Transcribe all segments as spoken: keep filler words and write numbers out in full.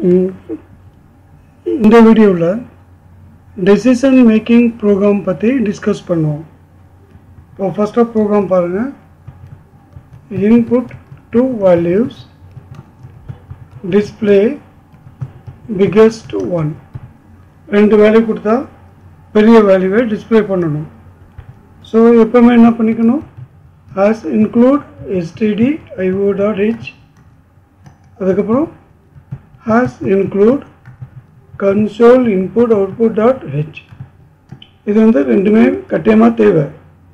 இந்த வீடியோல decision making program பத்தி டிஸ்கஸ் பண்ணுவோம். இப்போ ஃபர்ஸ்ட் ஆஃப் ப்ரோக்ராம் பாருங்க. input two values, display biggest one. ரெண்டு வேல்யூ கொடுத்தா பெரிய வேல்யூவை டிஸ்ப்ளே பண்ணணும். ஸோ எப்பவுமே என்ன பண்ணிக்கணும், as include stdio.h, அதுக்கப்புறம் has include console input output.h. இது வந்து ரெண்டுமே கட்டாயமா தேவை.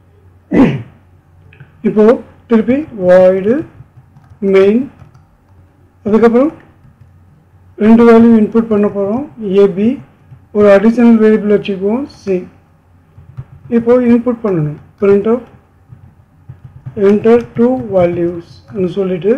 இப்போ திருப்பி void main, அதுக்கப்புறம் ரெண்டு வேல்யூ இன்புட் பண்ண போறோம். ab ஒரு அடிஷனல் வேரியபிள் வச்சுக்குவோம் c. இப்போ இன்புட் பண்ணணும். print of enter two values ன்னு சொல்லிட்டு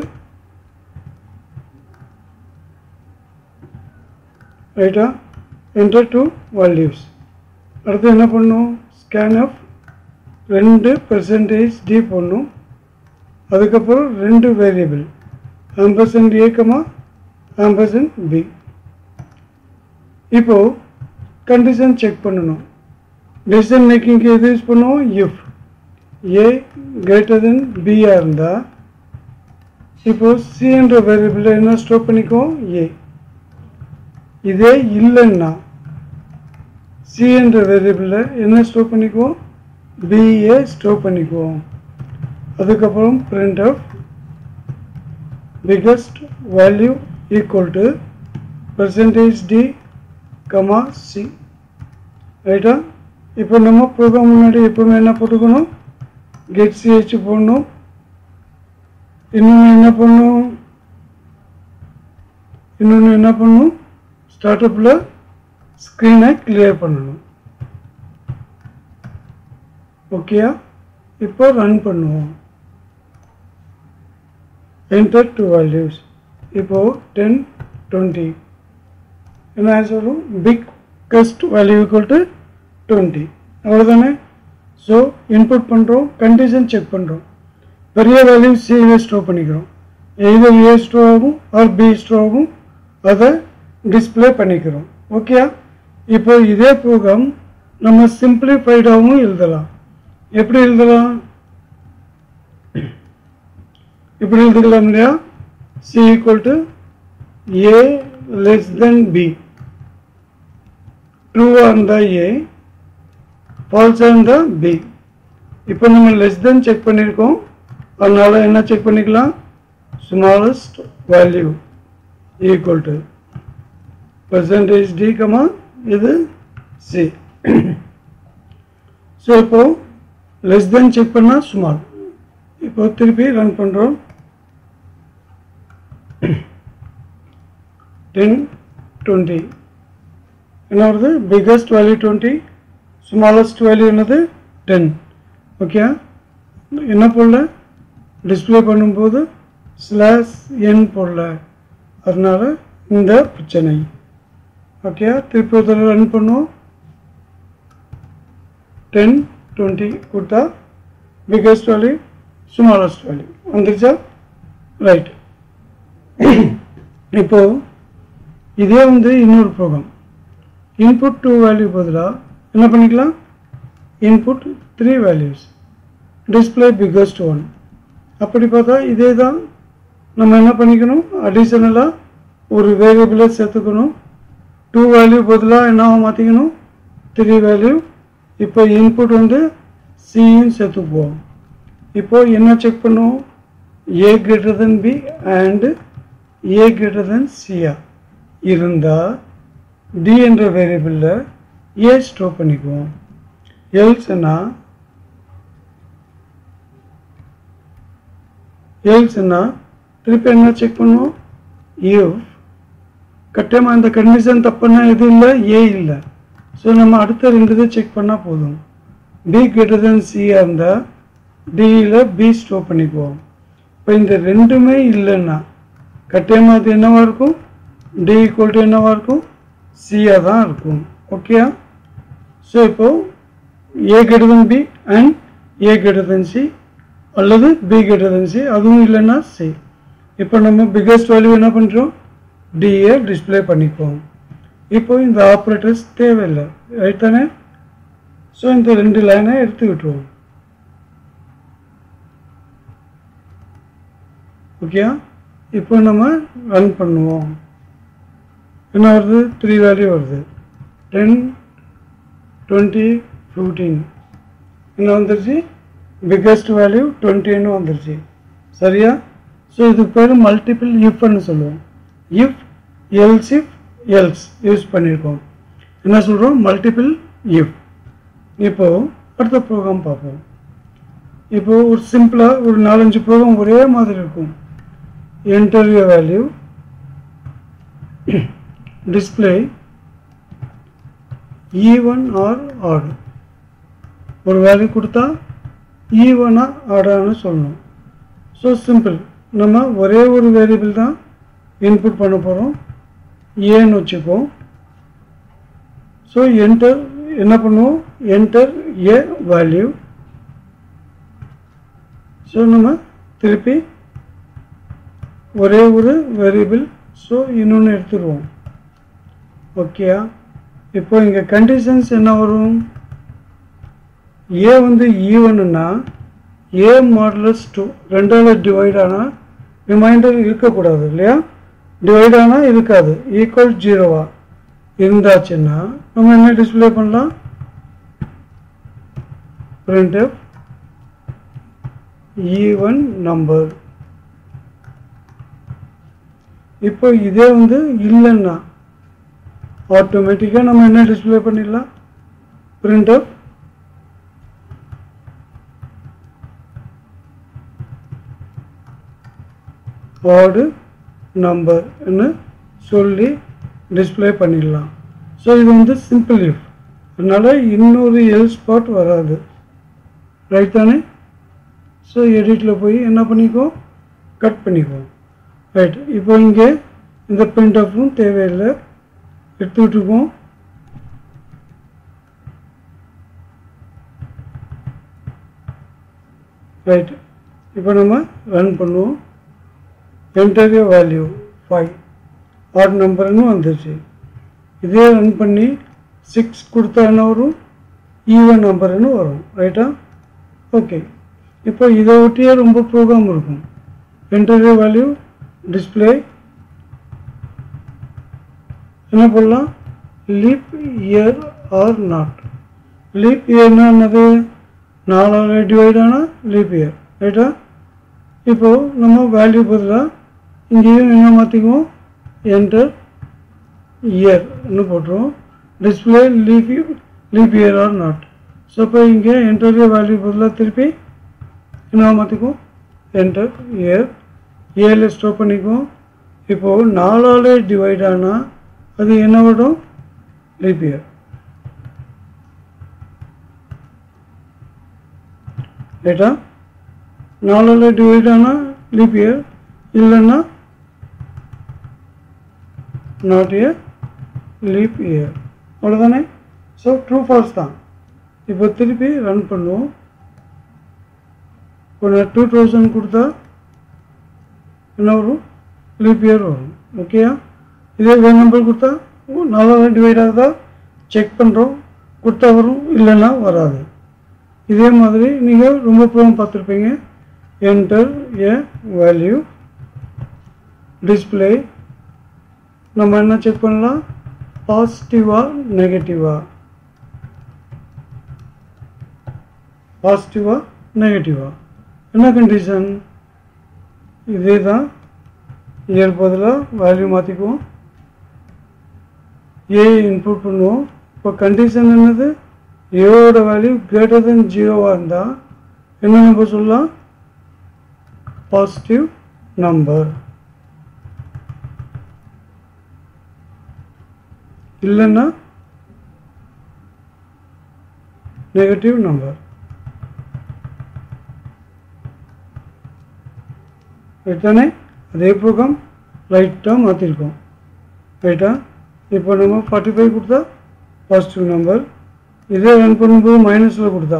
ரைட்டா enter two values. அடுத்து என்ன பண்ணணும், scanf ரெண்டு percentage d பண்ணணும். அதுக்கப்புறம் ரெண்டு variable ampersand a comma ampersand b. இப்போ கண்டிஷன் செக் பண்ணணும். decision making எது யூஸ் பண்ணுவோம், if a greater than b ஆ இருந்தா இப்போ c என்ற வேரியபிள் என்ன ஸ்டோர் பண்ணிக்கோ a. இதே இல்லைன்னா c என்ற வேரியபிள் என்ன ஸ்டோர் பண்ணிக்கோ b ஏ ஸ்டோர் பண்ணிக்கோ. அதுக்கப்புறம் print of biggest value equal to percentage d comma c. ரைட்டா. இப்போ நம்ம ப்ரோக்ராம் முன்னாடி எப்பவுமே என்ன போட்டுக்கணும், get ch போடணும். இன்னொன்று என்ன பண்ணணும், இன்னொன்று என்ன பண்ணணும், ஸ்டார்ட்அப்பில் ஸ்க்ரீனை கிளியர் பண்ணணும். ஓகேயா. இப்போ ரன் பண்ணுவோம். enter two values. இப்போ ten twenty என்ன சொல்லும், biggest value equal to twenty. அவ்வளோதானே. ஸோ இன்புட் பண்ணுறோம், கண்டிஷன் செக் பண்ணுறோம். பெரிய வேல்யூ சிஏ ஸ்டோர் பண்ணிக்கிறோம். எய்தர் ஏ ஸ்டோர் ஆகும் ஆர் பி ஸ்டோர் ஆகும், அதை டிஸ்பிளே பண்ணிக்கிறோம். ஓகேயா. இப்போ இதே ப்ரோக்ராம் நம்ம சிம்பிளிஃபைடாகவும் எழுதலாம். எப்படி எழுதலாம், இப்படி எழுதிக்கலாம் இல்லையா. C equal to A less than B. ட்ரூவாக இருந்தால் ஏ, ஃபால்ஸாக இருந்தால் பி. இப்போ நம்ம லெஸ் தென் செக் பண்ணியிருக்கோம், அதனால என்ன செக் பண்ணிக்கலாம், smallest value equal to percentage d comma இது c. ஸோ இப்போ லெஸ் தென் செக் பண்ணால் ஸ்மால். இப்போ திருப்பி ரன் பண்ணுறோம். ten twenty என்ன வருது, biggest value twenty, smallest value என்னது ten. ஓகே. என்ன போடல, டிஸ்பிளே பண்ணும்போது ஸ்லாஷ் என் போடல, அதனால இந்த பிரச்சனை. ஓகே. திருப்பி ஒரு தடவை ரன் பண்ணுவோம். ten twenty கொடுத்தா biggest value smallest value வந்துருச்சா. ரைட். இப்போ இதே வந்து இன்னொரு ப்ரோக்ராம். இன்புட் டூ வேல்யூ பதிலாக என்ன பண்ணிக்கலாம், input three values, display biggest one. அப்படி பார்த்தா இதே தான். நம்ம என்ன பண்ணிக்கணும், அடிஷனலாக ஒரு வேரியபிளை சேர்த்துக்கணும். டூ வேல்யூ பதிலாக என்ன மாற்றிக்கணும், த்ரீ வேல்யூ. இப்போ இன்புட் வந்து சியும் சேர்த்துக்குவோம். இப்போ என்ன செக் பண்ணுவோம், A greater than B and A greater than சியா இருந்தால் டி என்ற வேரியபிளில் ஏ ஸ்டோர் பண்ணிக்குவோம். எல்ஸ்னா எல்ஸ்னா திருப்பி என்ன செக் பண்ணுவோம், இஃப் கட்டாயமாக இந்த கண்டிஷன் தப்புன்னா எது இல்லை, ஏ இல்லை. ஸோ நம்ம அடுத்த ரெண்டு இதை செக் பண்ணால் போதும். பி கிரேட்டர் தென் சியாக இருந்தால் டியில் பி ஸ்டோர் பண்ணிக்குவோம். இப்போ இந்த ரெண்டுமே இல்லைன்னா கட்டாயமாக அது என்னவாக இருக்கும், டி ஈக்குவல் டு என்னவாக இருக்கும், சியாக தான் இருக்கும். ஓகேயா. ஸோ இப்போது A greater than B and A greater than C அல்லது பி கிரேட்டர் தென் சி, அதுவும் இல்லைன்னா சி. இப்போ நம்ம பிக்கஸ்ட் வேல்யூ என்ன பண்ணுறோம், டிஏ டிஸ்பிளே பண்ணிக்குவோம். இப்போ இந்த ஆப்ரேட்டர்ஸ் தேவையில்லை, ரைட் தானே? ஸோ இந்த ரெண்டு லைனை எடுத்து விட்டுருவோம். ஓகே, இப்போ நம்ம ரன் பண்ணுவோம். என்ன வருது? த்ரீ வேல்யூ வருது. டென், டுவெண்ட்டி, ஃபிஃப்டீன் என்ன வந்துருச்சு? பிக்கஸ்ட் வேல்யூ டுவெண்ட்டின்னு வந்துருச்சு. சரியா? ஸோ இதுக்கு பேர் மல்டிபிள் இஃப்னு சொல்லுவோம். If, else if, else use பண்ணியிருக்கோம். என்ன சொல்கிறோம்? Multiple if. இப்போது அடுத்த ப்ரோக்ராம் பார்ப்போம். இப்போது ஒரு சிம்பிளாக ஒரு நாலஞ்சு ப்ரோக்ராம் ஒரே மாதிரி இருக்கும். Enter your value, display even or odd. ஒரு வேல்யூ கொடுத்தா ஈவனா ஆடான்னு சொல்லணும். So simple. நம்ம ஒரே ஒரு வேரியபிள் தான் இன்புட் பண்ண போகிறோம், ஏன்னு வச்சுப்போம். ஸோ என்டர் என்ன பண்ணுவோம்? Enter A value. ஸோ நம்ம திருப்பி ஒரே ஒரு வேரியபிள், ஸோ இன்னொன்று எடுத்துருவோம். ஓகேயா? இப்போ இங்கே கண்டிஷன்ஸ் என்ன வரும்? ஏ வந்து ஈவனுன்னா ஏ மாடுலஸ் டூ ரெண்டால் டிவைட் ஆனால் ரிமைண்டர் இருக்கக்கூடாது இல்லையா? டிவைட் ஆனால் இருக்காது. ஈக்குவல் ஜீரோவா இருந்தாச்சுன்னா நம்ம என்ன டிஸ்பிளே பண்ணலாம்? printf even number. இப்போ இதே வந்து இல்லைன்னா ஆட்டோமேட்டிக்காக நம்ம என்ன டிஸ்பிளே பண்ணிடலாம்? printf odd number ன்னு சொல்லி டிஸ்பிளே பண்ணிடலாம். ஸோ இது வந்து சிம்பிள் இஃப், அதனால் இன்னொரு எல்ஸ் பார்ட் வராது, ரைட் தானே? ஸோ எடிட்டில் போய் என்ன பண்ணிக்குவோம்? கட் பண்ணிக்குவோம். ரைட். இப்போ இங்கே இந்த printfம் தேவையில்லை, எடுத்து விட்டுருக்கோம். ரைட். இப்போ நம்ம ரன் பண்ணுவோம். Enter your value five, odd நம்பர்னு வந்துருச்சு. இதே ரன் பண்ணி சிக்ஸ் கொடுத்தா என்ன வரும்? ஈவன் நம்பர்னு வரும், ரைட்டா? ஓகே. இப்போ இதை ஒட்டியே ரொம்ப ப்ரோக்ராம் இருக்கும். என்டர் யுவர் வேல்யூ, டிஸ்பிளே என்ன பண்ணலாம்? Leap year or not. Leap இயர்னா என்னது? நாலாவது டிவைட் ஆனால் லீப் இயர், ரைட்டா? இப்போது நம்ம வேல்யூ பதிலாக இங்கேயும் என்ன மாற்றிக்குவோம்? என்டர் இயர்னு போட்டுருவோம். Display leap leap year or not. So இப்போ இங்கே என்டர் இயர் வேல்யூ பதிலாக திருப்பி என்ன மாற்றிக்குவோம்? Enter year. ஏழில் ஸ்டாப் பண்ணிக்குவோம். இப்போது நாலாலே டிவைட் ஆனால் அது என்ன வரும்? லீப் இயர், ரைட்டா? நாலால் டிவைட் ஆனால் லீப் இயர், இல்லைன்னா நாட் இயர், லீப் இயர், அவ்வளோதானே? ஸோ ட்ரூ ஃபால்ஸ் தான். இப்போ திருப்பி ரன் பண்ணுவோம். இப்போ டூ தௌசண்ட் கொடுத்தா என்ன வரும்? லீப் இயர் வரும். ஓகேயா? இதே வேறு நம்பர் கொடுத்தா நாலாவது டிவைட் ஆகுதா செக் பண்ணுறோம், கொடுத்தா வரும், இல்லைன்னா வராது. இதே மாதிரி நீங்கள் ரொம்ப ப்ரோக்ராம் பார்த்துருப்பீங்க. என்டர் ஏ வேல்யூ, டிஸ்பிளே நம்ம என்ன செக் பண்ணலாம்? பாசிட்டிவா நெகட்டிவா, பாசிட்டிவா நெகட்டிவா. என்ன கண்டிஷன்? இதே தான். இயர் பதிலாக வேல்யூ மாற்றிக்குவோம், ஏ இன்புட் பண்ணுவோம். இப்போ கண்டிஷன் என்னது? ஏவோட வேல்யூ கிரேட்டர் தென் ஜீரோவாக இருந்தால் என்ன நம்பர் சொல்லலாம்? பாசிட்டிவ் நம்பர், இல்லைன்னா நெகட்டிவ் நம்பர், ரைட்டானே? அதே ப்ரோக்ராம் ரைட்டாக மாற்றிருக்கோம், ரைட்டா? இப்போ நம்ம ஃபார்ட்டி ஃபைவ் கொடுத்தா பாசிட்டிவ் நம்பர், இதே ரன் பண்ணும்போது மைனஸில் கொடுத்தா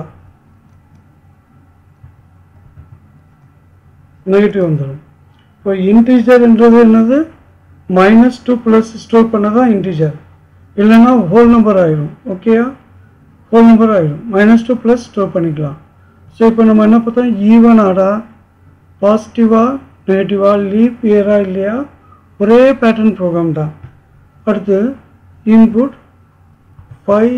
நெகட்டிவ் வந்துடும். இப்போ இன்டீஜர்ன்றது என்னது? மைனஸ் டூ ப்ளஸ் ஸ்டோர் பண்ண தான் இன்டிஜர், இல்லைன்னா ஹோல் நம்பர் ஆயிரும். ஓகேயா, ஹோல் நம்பர் ஆயிரும். மைனஸ் டூ ப்ளஸ் ஸ்டோர் பண்ணிக்கலாம். ஸோ இப்போ நம்ம என்ன பார்த்தோம், ஈவன் ஆடா, பாசிட்டிவா நெகட்டிவா, லீப் இயரா இல்லையா, ஒரே பேட்டர்ன் ப்ரோக்ராம் தான். அடுத்து இன்புட் ஃபைவ்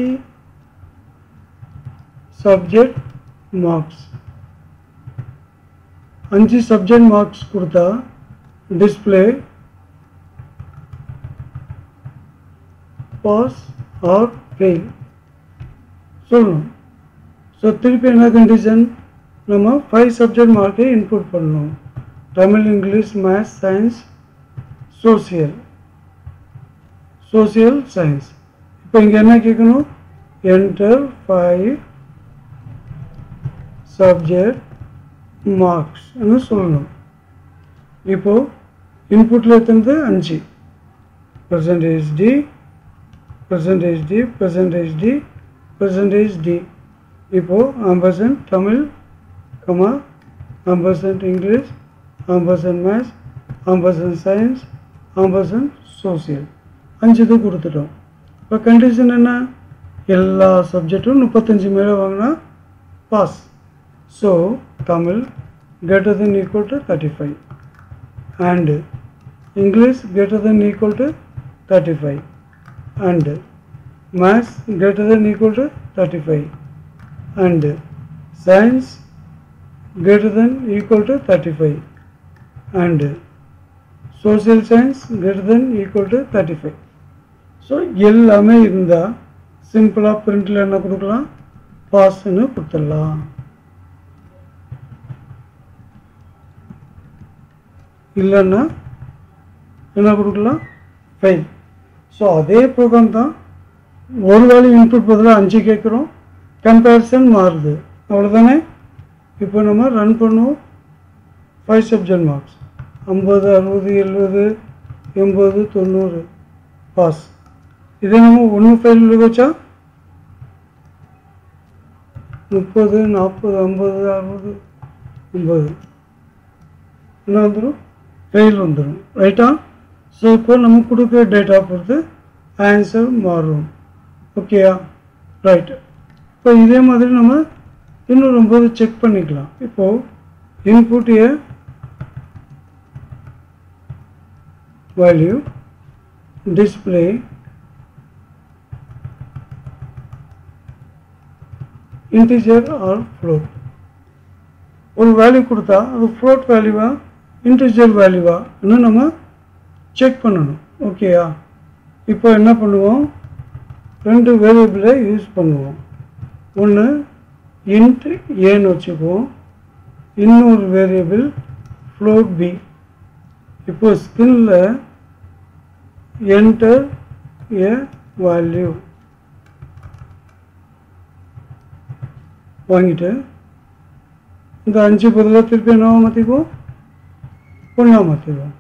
சப்ஜெக்ட் மார்க்ஸ், அஞ்சு சப்ஜெக்ட் மார்க்ஸ் கொடுத்தா டிஸ்பிளே பாஸ் ஆர் ஃபெயில் சொல்லணும். ஸோ திருப்பி என்ன கண்டிஷன், நம்ம ஃபைவ் சப்ஜெக்ட் மார்க்கை இன்புட் பண்ணணும். Tamil, English, maths, science, social social science. இப்போ இங்கே என்ன கேட்கணும், என்டர் ஃபைவ் சப்ஜெக்ட் மார்க்ஸ்ன்னு சொல்லணும். இப்போது இன்புட்டில் எத்தனை, அஞ்சு. Percentage D, percentage D, percentage D, percentage D. இப்போது ampersand Tamil, comma ampersand English, ampersand maths, ampersand science, ampersand social, அஞ்சு இது கொடுத்துட்டோம். இப்போ கண்டிஷன் என்ன, எல்லா சப்ஜெக்டும் முப்பத்தஞ்சு மேலே வாங்கினா pass. So Tamil greater than equal to thirty-five and English greater than equal to thirty-five and maths greater than equal to thirty-five and science greater than equal to thirty-five and social science greater than equal to thirty-five. So எல்லாமே இருந்தா சிம்பிளா பிரிண்ட்ல என்ன கொடுக்கலாம், பாஸ்ன்னு கொடுத்துடலாம். இல்லைன்னா என்ன கொடுக்கலாம், fail. So அதே ப்ரோக்ராம் தான், ஒரு வேல்யூ இன்புட் பதிலாக அஞ்சு கேட்குறோம், கம்பேரிசன் மாறுது, அவ்வளோதானே. இப்போ நம்ம ரன் பண்ணுவோம். ஃபைவ் சப்ஜெக்ட் மார்க்ஸ் ஐம்பது, அறுபது, எழுபது, எண்பது, தொண்ணூறு, பாஸ். இதே நம்ம ஒன்று ஃபெயில் வச்சா முப்பது, நாற்பது, ஐம்பது, அறுபது, ஐம்பது என்ன வந்துடும், ஃபெயில் வந்துடும். ரைட்டா. ஸோ இப்போ நம்ம கொடுக்குற டேட்டா பொறுத்து ஆன்சர் மாறும். ஓகேயா, ரைட். இப்போ இதே மாதிரி நம்ம இன்னும் ரொம்ப செக் பண்ணிக்கலாம். இப்போது input A value, display integer or float. ஒரு வேல்யூ கொடுத்தா அது ஃப்ளோட் வேல்யூவா இன்டிஜர் வேல்யூவா இன்னும் நம்ம செக் பண்ணணும். ஓகேயா. இப்போ என்ன பண்ணுவோம், ரெண்டு வேரியபிளை யூஸ் பண்ணுவோம். ஒன்று இன்ட் ஏன்னு வச்சுக்குவோம், இன்னொரு வேரியபிள் ஃப்ளோட் பி. இப்போ ஸ்கின்ல என்டர் ஏ வேல்யூ வாங்கிட்டு இந்த அஞ்சு பதிலாக திருப்பி என்னவா மாற்றிக்குவோம், ஒன்றா மாற்றிக்குவோம்.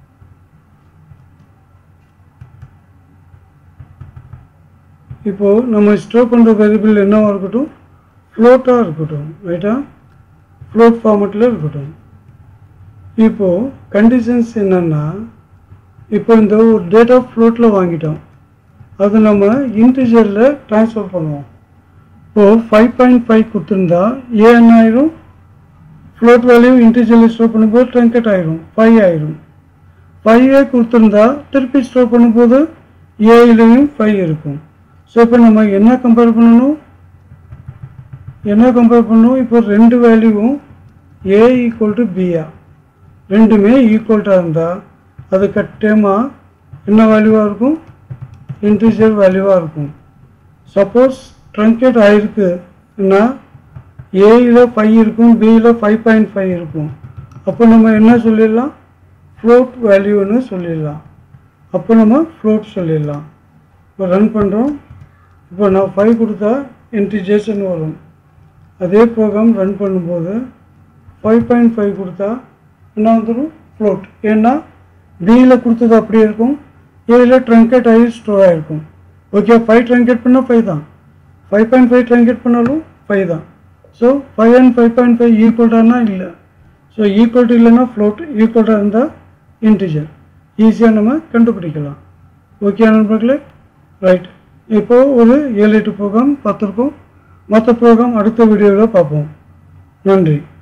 இப்போது நம்ம ஸ்டோர் பண்ணுற வேரியபிள் என்னவாக இருக்கட்டும், ஃப்ளோட்டாக இருக்கட்டும். ரைட்டா, ஃப்ளோட் ஃபார்மெட்டில் இருக்கட்டும். இப்போது கண்டிஷன்ஸ் என்னென்னா, இப்போ இந்த ஒரு டேட்டா ஃப்ளோட்டில் வாங்கிட்டோம், அது நம்ம இன்டிஜரில் ட்ரான்ஸ்ஃபர் பண்ணுவோம். இப்போது ஃபைவ் பாயிண்ட் ஃபைவ் கொடுத்துருந்தா ஏ என்ன ஆயிரும், ஃப்ளோட் வேல்யூ இன்டிஜரில் ஸ்டோர் பண்ணும்போது ட்ரங்கேட் ஆயிரும், ஃபைவ் ஆயிரும். ஃபைவ் ஏ கொடுத்துருந்தா திருப்பி ஸ்டோர் பண்ணும்போது ஏலையும் ஃபைவ் இருக்கும். ஸோ இப்போ நம்ம என்ன கம்பேர் பண்ணணும், என்ன கம்பேர் பண்ணணும், இப்போ ரெண்டு வேல்யூவும் ஏ ஈக்குவல் டு பியா, ரெண்டுமே ஈக்குவல்ட்டாக இருந்தால் அது கட்டாயமாக என்ன வேல்யூவாக இருக்கும், இன்டிஜர் வேல்யூவாக இருக்கும். சப்போஸ் ட்ரங்கேட் ஆகிருக்குன்னா ஏயில் ஃபைவ் இருக்கும், பியில் ஃபைவ் பாயிண்ட் ஃபைவ் இருக்கும். அப்போ நம்ம என்ன சொல்லிடலாம், ஃப்ளோட் வேல்யூன்னு சொல்லிடலாம். அப்போ நம்ம ஃப்ளோட் சொல்லிடலாம். இப்போ ரன் பண்ணுறோம். இப்போ நான் ஃபைவ் கொடுத்தா இன்டிஜர்ஸ்ன்னு வரும். அதே ப்ரோக்ராம் ரன் பண்ணும்போது ஃபைவ் பாயிண்ட் ஃபைவ் கொடுத்தா என்ன வந்துடும், ஃப்ளோட். ஏன்னா பியில் கொடுத்தது அப்படியே இருக்கும், ஏயில் ட்ரங்கேட் ஆகி ஸ்டோர் ஆகிருக்கும். ஓகே, ஃபைவ் ட்ரங்கேட் பண்ணால் ஃபைவ் தான், ஃபைவ் பாயிண்ட் ஃபைவ் ட்ரங்கேட் பண்ணாலும் ஃபைவ் தான். So five and five point five ஈக்குவல்டானா இல்லை. ஸோ ஈக்குவல்ட்டு இல்லைன்னா ஃப்ளோட், ஈக்குவல்ட்டாக இருந்தால் இன்டிஜர். ஈஸியாக நம்ம கண்டுபிடிக்கலாம். ஓகே நண்பர்களே, ரைட். இப்போது ஒரு ஏழு எட்டு ப்ரோக்ராம் பார்த்துருக்கோம். மற்ற ப்ரோக்ராம் அடுத்த வீடியோவில் பார்ப்போம். நன்றி.